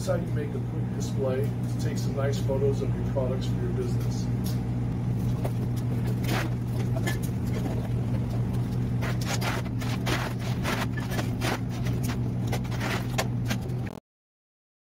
is how you make a quick display to take some nice photos of your products for your business.